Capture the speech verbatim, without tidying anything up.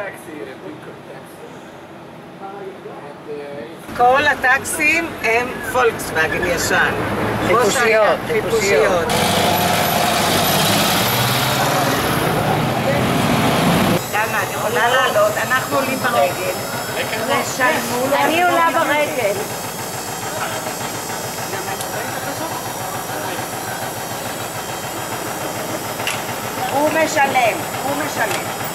כל הטקסים הם פולקסווגן ישן. חיפושיות, חיפושיות. דנה, את יכולה לעלות, אנחנו עולים ברגל. אני עולה ברגל. הוא משלם, הוא משלם.